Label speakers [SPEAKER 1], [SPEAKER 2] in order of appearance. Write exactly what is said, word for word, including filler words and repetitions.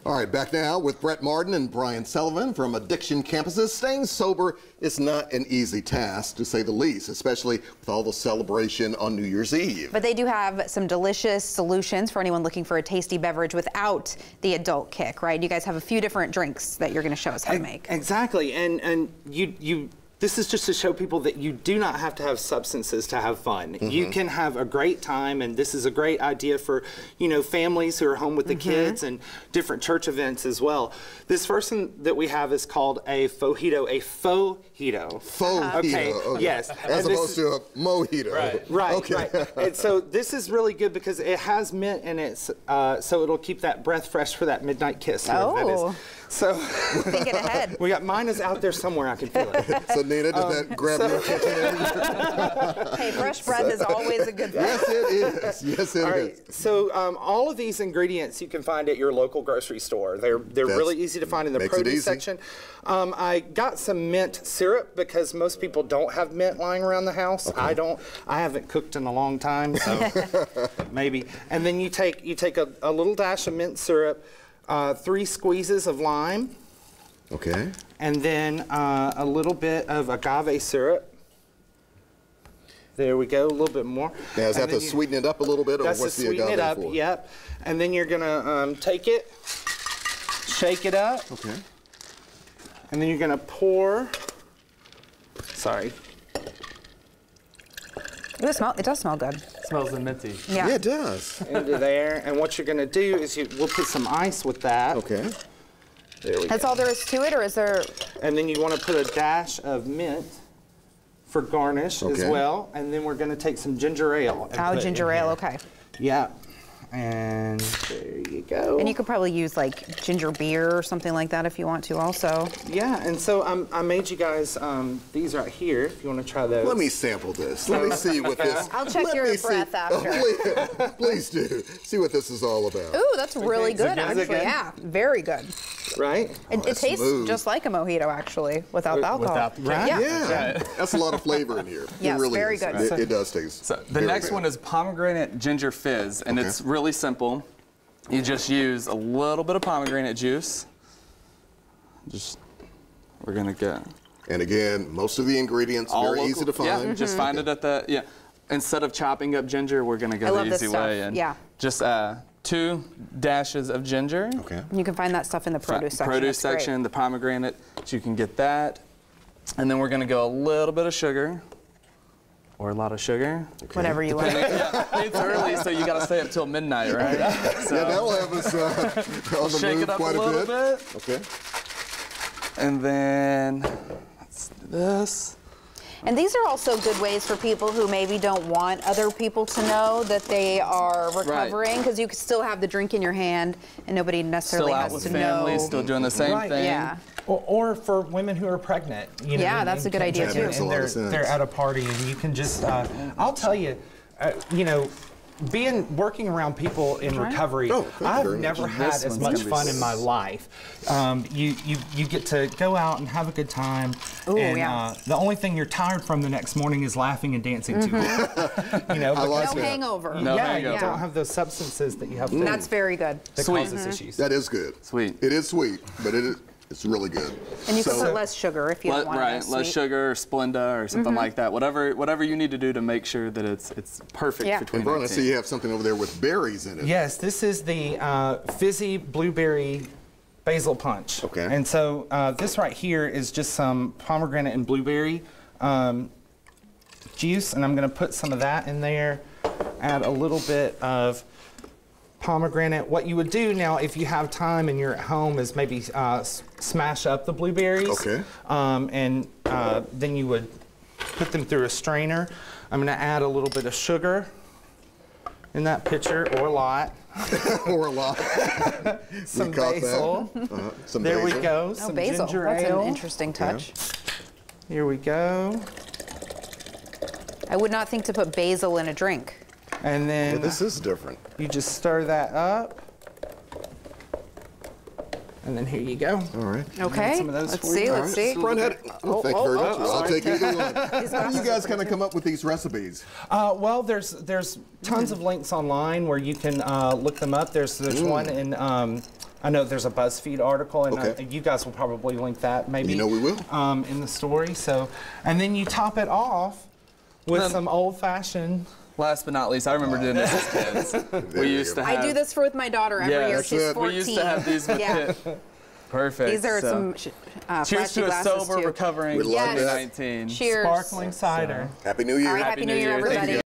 [SPEAKER 1] All right, back now with Brett Martin and Brian Sullivan from Addiction Campuses. Staying sober is not an easy task, to say the least, especially with all the celebration on New Year's Eve.
[SPEAKER 2] But they do have some delicious solutions for anyone looking for a tasty beverage without the adult kick, right? You guys have a few different drinks that you're going to show us how to make.
[SPEAKER 3] Exactly, and and you you. This is just to show people that you do not have to have substances to have fun. Mm-hmm. You can have a great time, and this is a great idea for, you know, families who are home with the mm-hmm. kids and different church events as well. This first one that we have is called a fojito, a fojito.
[SPEAKER 1] Fojito.
[SPEAKER 3] Okay. okay. Yes.
[SPEAKER 1] As and opposed to a mojito.
[SPEAKER 3] Right. Right. Okay. Right. And so this is really good because it has mint in it, uh, so it'll keep that breath fresh for that midnight kiss.
[SPEAKER 2] Oh.
[SPEAKER 3] So
[SPEAKER 2] thinking ahead.
[SPEAKER 3] We got mine is out there somewhere. I can feel it.
[SPEAKER 1] So Nina, does um, that grab so your
[SPEAKER 2] attention? Hey, fresh breath is always a good thing.
[SPEAKER 1] Yes, it is. Yes, it
[SPEAKER 3] all
[SPEAKER 1] is.
[SPEAKER 3] Right. So um, all of these ingredients you can find at your local grocery store. They're they're
[SPEAKER 1] That's,
[SPEAKER 3] really easy to find in the produce section. Um, I got some mint syrup because most people don't have mint lying around the house. Okay. I don't. I haven't cooked in a long time, so maybe. And then you take you take a, a little dash of mint syrup. Uh, three squeezes of lime.
[SPEAKER 1] Okay.
[SPEAKER 3] And then uh, a little bit of agave syrup. There we go, a little bit more.
[SPEAKER 1] Now, is that to sweeten it up a little bit, or
[SPEAKER 3] that's
[SPEAKER 1] what's
[SPEAKER 3] to
[SPEAKER 1] the
[SPEAKER 3] sweeten
[SPEAKER 1] agave
[SPEAKER 3] it up,
[SPEAKER 1] for?
[SPEAKER 3] Yep. And then you're gonna um, take it, shake it up.
[SPEAKER 1] Okay.
[SPEAKER 3] And then you're gonna pour, sorry.
[SPEAKER 2] It, smell, it does smell good.
[SPEAKER 4] It smells minty.
[SPEAKER 2] Yeah.
[SPEAKER 1] Yeah, it does.
[SPEAKER 3] Into there, and what you're gonna do is you, we'll put some ice with that.
[SPEAKER 1] Okay.
[SPEAKER 3] There we
[SPEAKER 2] That's
[SPEAKER 3] go.
[SPEAKER 2] all there is to it, or is there?
[SPEAKER 3] And then you want to put a dash of mint for garnish
[SPEAKER 1] okay.
[SPEAKER 3] as well, and then we're gonna take some ginger ale.
[SPEAKER 2] Oh, ginger ale, okay.
[SPEAKER 3] Yeah. And there you go.
[SPEAKER 2] And you could probably use like ginger beer or something like that if you want to also.
[SPEAKER 3] Yeah, and so um, I made you guys um, these right here if you want to try those.
[SPEAKER 1] Let me sample this. Let me see what this...
[SPEAKER 2] I'll check
[SPEAKER 1] Let
[SPEAKER 2] your
[SPEAKER 1] me
[SPEAKER 2] breath
[SPEAKER 1] see,
[SPEAKER 2] after.
[SPEAKER 1] Oh, please, please do. See what this is all about.
[SPEAKER 2] Ooh, that's really good,
[SPEAKER 3] good?
[SPEAKER 2] actually.
[SPEAKER 3] Good?
[SPEAKER 2] Yeah, very good.
[SPEAKER 3] Right?
[SPEAKER 2] It,
[SPEAKER 1] oh,
[SPEAKER 2] it tastes
[SPEAKER 1] smooth.
[SPEAKER 2] just like a mojito, actually, without the alcohol.
[SPEAKER 4] Without the
[SPEAKER 3] right?
[SPEAKER 2] Yeah.
[SPEAKER 1] Yeah, right. That's a lot of flavor in here.
[SPEAKER 2] Yes,
[SPEAKER 1] it really
[SPEAKER 2] very
[SPEAKER 1] is.
[SPEAKER 2] good.
[SPEAKER 1] It, it does taste
[SPEAKER 4] So the
[SPEAKER 1] very
[SPEAKER 4] next
[SPEAKER 1] good.
[SPEAKER 4] one is pomegranate ginger fizz, and
[SPEAKER 1] okay.
[SPEAKER 4] it's really simple. You just use a little bit of pomegranate juice. Just, we're gonna get.
[SPEAKER 1] And again, most of the ingredients
[SPEAKER 4] all
[SPEAKER 1] very
[SPEAKER 4] local,
[SPEAKER 1] easy to find.
[SPEAKER 4] Yeah, mm-hmm. just find it at the, yeah. Instead of chopping up ginger, we're gonna go
[SPEAKER 2] I
[SPEAKER 4] the
[SPEAKER 2] love this
[SPEAKER 4] easy
[SPEAKER 2] stuff.
[SPEAKER 4] way. And
[SPEAKER 2] yeah.
[SPEAKER 4] Just uh, two dashes of ginger.
[SPEAKER 1] Okay.
[SPEAKER 2] You can find that stuff in the produce section.
[SPEAKER 4] Produce
[SPEAKER 2] That's
[SPEAKER 4] section,
[SPEAKER 2] great.
[SPEAKER 4] the pomegranate, so you can get that. And then we're gonna go a little bit of sugar. Or a lot of sugar.
[SPEAKER 2] Okay. Whatever you want.
[SPEAKER 4] Yeah, it's early, so you got to stay up till midnight, right? So,
[SPEAKER 1] yeah, that'll have us uh, on the
[SPEAKER 4] shake
[SPEAKER 1] move
[SPEAKER 4] it up
[SPEAKER 1] quite
[SPEAKER 4] a little
[SPEAKER 1] a bit.
[SPEAKER 4] bit.
[SPEAKER 1] Okay.
[SPEAKER 4] And then let's do this.
[SPEAKER 2] And these are also good ways for people who maybe don't want other people to know that they are recovering, because right. you can still have the drink in your hand and nobody necessarily
[SPEAKER 4] still out
[SPEAKER 2] has
[SPEAKER 4] with
[SPEAKER 2] to
[SPEAKER 4] family,
[SPEAKER 2] know.
[SPEAKER 4] Still doing the same
[SPEAKER 3] right.
[SPEAKER 4] thing.
[SPEAKER 2] Yeah.
[SPEAKER 3] Or, or for women who are pregnant. You know,
[SPEAKER 2] yeah,
[SPEAKER 3] and,
[SPEAKER 2] that's
[SPEAKER 3] and
[SPEAKER 2] a good idea too.
[SPEAKER 3] And, and they're, they're at a party, and you can just, uh, I'll tell you, uh, you know, being working around people in
[SPEAKER 2] right.
[SPEAKER 3] recovery,
[SPEAKER 1] oh,
[SPEAKER 3] I've never had
[SPEAKER 4] this
[SPEAKER 3] as much fun in my life. Um, you, you you get to go out and have a good time,
[SPEAKER 2] Ooh,
[SPEAKER 3] and
[SPEAKER 2] yeah.
[SPEAKER 3] uh, the only thing you're tired from the next morning is laughing and dancing
[SPEAKER 2] mm-hmm.
[SPEAKER 3] too hard. You know,
[SPEAKER 1] I like
[SPEAKER 2] no
[SPEAKER 1] that.
[SPEAKER 2] hangover.
[SPEAKER 4] No
[SPEAKER 3] yeah,
[SPEAKER 4] hangover.
[SPEAKER 3] you don't have those substances that you have. To,
[SPEAKER 2] That's very good.
[SPEAKER 3] that
[SPEAKER 4] Sweet.
[SPEAKER 3] causes
[SPEAKER 2] mm-hmm.
[SPEAKER 3] issues.
[SPEAKER 1] That is good.
[SPEAKER 4] Sweet.
[SPEAKER 1] It is sweet, but it is, it's really good.
[SPEAKER 2] And you
[SPEAKER 1] so,
[SPEAKER 2] can put less sugar if you
[SPEAKER 4] Let,
[SPEAKER 2] don't want
[SPEAKER 4] right,
[SPEAKER 2] it as
[SPEAKER 4] less
[SPEAKER 2] sweet.
[SPEAKER 4] sugar or Splenda or something mm-hmm. like that. Whatever, whatever you need to do to make sure that it's it's perfect
[SPEAKER 2] yeah.
[SPEAKER 4] for twenty
[SPEAKER 1] And Brian, I
[SPEAKER 4] nineteen.
[SPEAKER 1] see you have something over there with berries in it.
[SPEAKER 3] Yes, this is the uh, fizzy blueberry basil punch.
[SPEAKER 1] Okay.
[SPEAKER 3] And so uh, this right here is just some pomegranate and blueberry um, juice, and I'm going to put some of that in there. Add a little bit of pomegranate. What you would do now, if you have time and you're at home, is maybe uh, s smash up the blueberries.
[SPEAKER 1] Okay.
[SPEAKER 3] Um, and uh, then you would put them through a strainer. I'm going to add a little bit of sugar in that pitcher, or a lot.
[SPEAKER 1] Or a lot.
[SPEAKER 3] Some
[SPEAKER 1] caught
[SPEAKER 3] basil.
[SPEAKER 1] that. Uh-huh. Some
[SPEAKER 3] There
[SPEAKER 1] basil.
[SPEAKER 3] we go.
[SPEAKER 2] Oh,
[SPEAKER 3] Some
[SPEAKER 2] basil.
[SPEAKER 3] ginger
[SPEAKER 2] That's
[SPEAKER 3] ale.
[SPEAKER 2] an interesting touch.
[SPEAKER 3] Here we go.
[SPEAKER 2] I would not think to put basil in a drink.
[SPEAKER 3] And then
[SPEAKER 1] Yeah, this is different.
[SPEAKER 3] you just stir that up. And then here you go.
[SPEAKER 1] All right.
[SPEAKER 2] Okay,
[SPEAKER 3] some of those
[SPEAKER 2] let's
[SPEAKER 3] for you.
[SPEAKER 2] see,
[SPEAKER 1] All
[SPEAKER 2] let's
[SPEAKER 1] right.
[SPEAKER 2] see.
[SPEAKER 1] Brian, how did- oh,
[SPEAKER 2] Oh,
[SPEAKER 1] thank
[SPEAKER 2] oh,
[SPEAKER 1] you very
[SPEAKER 2] oh,
[SPEAKER 1] much. I'll
[SPEAKER 2] sorry.
[SPEAKER 1] take either one. How do you guys kind of come up with these recipes?
[SPEAKER 3] Uh, well, there's there's tons of links online where you can uh, look them up. There's there's
[SPEAKER 1] Mm.
[SPEAKER 3] one in um, I know there's a BuzzFeed article, and
[SPEAKER 1] Okay.
[SPEAKER 3] uh, you guys will probably link that maybe.
[SPEAKER 1] You know we will.
[SPEAKER 3] Um, in the story. So, and then you top it off with
[SPEAKER 4] Then-
[SPEAKER 3] some old-fashioned.
[SPEAKER 4] Last but not least, I remember doing this as kids. We
[SPEAKER 1] you
[SPEAKER 4] used
[SPEAKER 1] go.
[SPEAKER 4] to have.
[SPEAKER 2] I do this for with my daughter every
[SPEAKER 4] Yeah,
[SPEAKER 2] year.
[SPEAKER 4] that's
[SPEAKER 2] She's
[SPEAKER 1] it.
[SPEAKER 2] fourteen.
[SPEAKER 4] We used to have these with
[SPEAKER 2] Yeah.
[SPEAKER 4] kid. Perfect.
[SPEAKER 2] These are
[SPEAKER 4] so.
[SPEAKER 2] some sh- uh,
[SPEAKER 4] Cheers
[SPEAKER 2] flashy
[SPEAKER 4] to a
[SPEAKER 2] glasses
[SPEAKER 4] sober,
[SPEAKER 2] too.
[SPEAKER 4] recovering
[SPEAKER 1] We love
[SPEAKER 4] twenty
[SPEAKER 1] that.
[SPEAKER 4] nineteen.
[SPEAKER 2] Cheers.
[SPEAKER 3] Sparkling cider.
[SPEAKER 1] Happy New Year.
[SPEAKER 2] All right, Happy New Year,
[SPEAKER 4] Thank you.
[SPEAKER 2] everybody.